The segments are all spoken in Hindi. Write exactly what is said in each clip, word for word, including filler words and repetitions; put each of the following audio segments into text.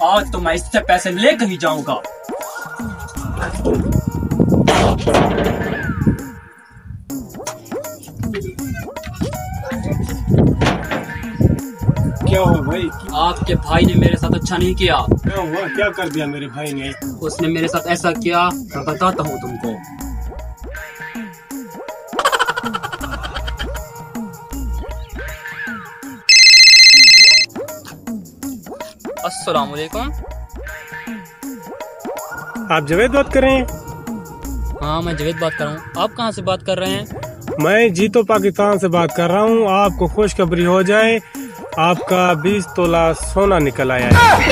आज तो मैं इससे पैसे लेकर ही जाऊंगा। क्या हुआ भाई? आपके भाई ने मेरे साथ अच्छा नहीं किया। क्या हुआ? क्या कर दिया मेरे भाई ने? उसने मेरे साथ ऐसा किया, मैं बताता हूँ तुमको। अस्सलाम वालेकुम। आप जवेद बात कर रहे हैं? हाँ मैं जवेद बात कर रहा हूँ। आप कहाँ से बात कर रहे हैं? मैं जीतो पाकिस्तान से बात कर रहा हूँ। आपको खुशखबरी हो जाए, आपका बीस तोला सोना निकल आया है।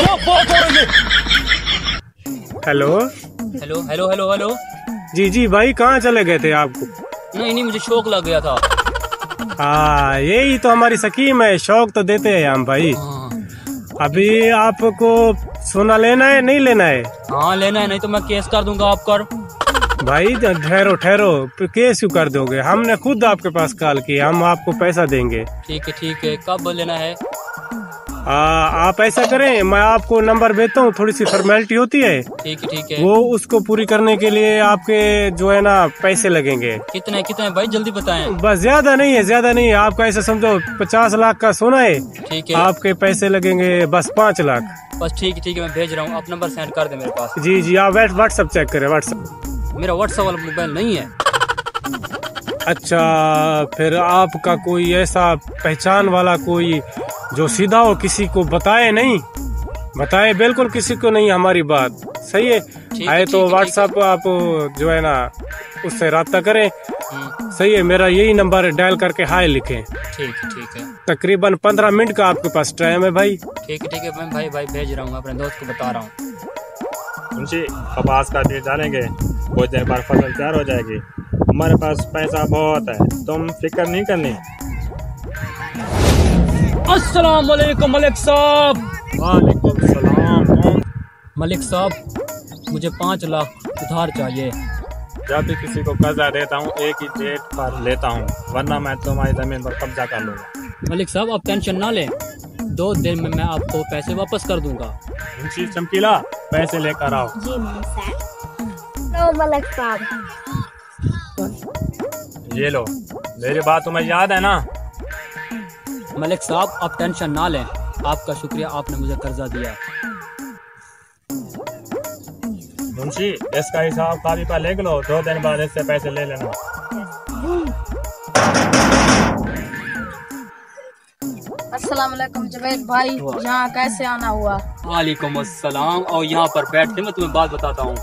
Hello hello hello hello hello. जी जी भाई, कहाँ चले गए थे आपको? नहीं नहीं, मुझे शौक लग गया था। हाँ यही तो हमारी स्कीम है, शौक तो देते हैं हम भाई। हाँ अभी आपको सोना लेना है नहीं लेना है? हाँ लेना है, नहीं तो मैं केस कर दूंगा आप कर। भाई ठहरो ठहरो, केस क्यों कर दोगे? हमने खुद आपके पास कॉल किया, हम आपको पैसा देंगे। ठीक है ठीक है, कब लेना है? आ, आप ऐसा करें, मैं आपको नंबर भेजता हूँ, थोड़ी सी फॉर्मेलिटी होती है, ठीक है ठीक है। वो उसको पूरी करने के लिए आपके जो है ना पैसे लगेंगे। कितने कितने भाई, जल्दी बताएं। बस ज्यादा नहीं है, ज्यादा नहीं है। आपका ऐसा समझो पचास लाख का सोना है, ठीक है। आपके पैसे लगेंगे बस पाँच लाख। बस ठीक है ठीक है, मैं भेज रहा हूँ, आप नंबर सेंड कर दे मेरे पास। जी जी, आप व्हाट्सएप चेक करें। व्हाट्सएप मेरा व्हाट्सएप वाला मोबाइल नहीं है। अच्छा, फिर आपका कोई ऐसा पहचान वाला कोई जो सीधा हो, किसी को बताए नहीं? बताए बिल्कुल किसी को नहीं, हमारी बात सही है। आए तो व्हाट्सएप आप जो है ना उससे रब्ता करें। सही है, मेरा यही नंबर है, डायल करके हाय लिखें। ठीक है ठीक है। तकरीबन पंद्रह मिनट का आपके पास टाइम है भाई। ठीक है ठीक है, मैं भाई भाई भेज रहा हूँ, अपने दोस्त को बता रहा हूँ। मुंशी कपास का बीज डालेंगे, कुछ देर बाद फसल तैयार हो जाएगी। हमारे पास पैसा बहुत है, तुम फिक्र नहीं करनी। अस्सलाम वालेकुम मलिक साहब। वालेकुम सलाम। मलिक साहब, मुझे पाँच लाख उधार चाहिए। जब भी किसी को कर्जा देता हूँ एक ही डेट पर लेता हूँ, वरना मैं तुम्हारी जमीन पर कब्जा कर लूँगा। मलिक साहब आप टेंशन ना लें, दो दिन में मैं आपको पैसे वापस कर दूंगा। मुंशी चमकीला, पैसे लेकर आओ। जी मलिक साहब। लो मलिक साहब, ये लो, मेरी बात तुम्हें याद है ना? मलिक साहब आप टेंशन ना लें, आपका शुक्रिया, आपने मुझे कर्जा दिया। मुंशी इसका हिसाब कापी पर लिख लो, दो दिन बाद इससे पैसे ले लेना। अस्सलाम वालेकुम जवेद भाई, यहाँ कैसे आना हुआ? वालेकुम अस्सलाम। और यहाँ पर बैठ के मैं तुम्हें बात बताता हूँ।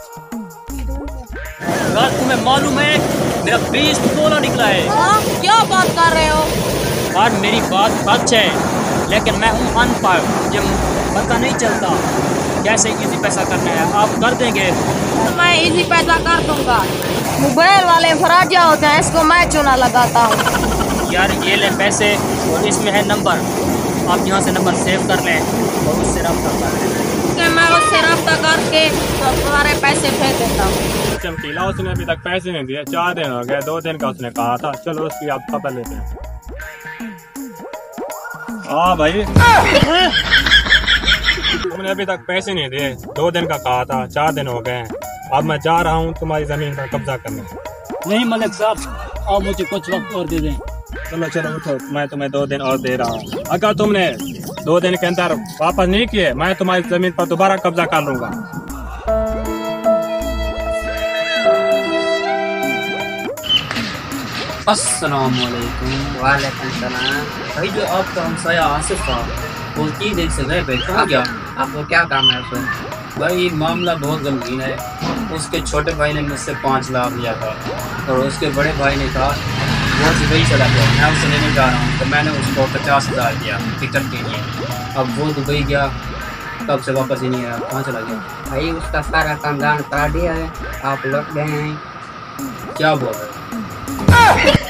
अगर तुम्हें मालूम है मेरा बीस तोला निकला है। हाँ, क्या बात कर रहे हो? यार मेरी बात सच है, लेकिन मैं हूँ अनपढ़, मुझे पता नहीं चलता कैसे इजी पैसा करना है। आप कर देंगे? तो मैं इजी पैसा कर दूंगा। मोबाइल वाले फराजिया होते हैं, इसको मैं चुना लगाता हूँ। यार ये ले पैसे और इसमें है नंबर, आप यहाँ से नंबर सेव कर लें और उससे रब्ता कर लें। मैं उससे रब्ता करके तो तुम्हारे पैसे भेज देता हूँ। चमकीला, उसने अभी तक पैसे नहीं दिए, चार दिन हो गए, दो दिन का उसने कहा था। चलो उसकी आप पता लेते हैं। हाँ भाई, तुमने अभी तक पैसे नहीं दिए, दो दिन का कहा था, चार दिन हो गए। अब मैं जा रहा हूँ तुम्हारी जमीन पर कब्जा करने। नहीं मलिक साहब, आप मुझे कुछ वक्त और दे दें। चलो चलो उठो, मैं तुम्हें दो दिन और दे रहा हूँ। अगर तुमने दो दिन के अंदर वापस नहीं किए, मैं तुम्हारी जमीन पर दोबारा कब्जा कर लूंगा। अस्सलाम वालेकुम। वालेकुम सलाम। भाई जो आपका हमसाया आसिफ था, वो तीन दिन से गए बैठा हो गया। आपको क्या काम है उसमें? भाई मामला बहुत गंभीर है। उसके छोटे भाई ने मुझसे पाँच लाख लिया था और उसके बड़े भाई ने कहा वो दुबई चला गया, मैं उसे लेने जा रहा हूँ, तो मैंने उसको पचास हज़ार दिया टिकट के लिए। अब वो दुबई गया, तब से वापस ही नहीं आया। कहाँ चला गया? भाई उसका सारा काम दान करा दिया है, आप लौट गए हैं। क्या बोल रहे हैं?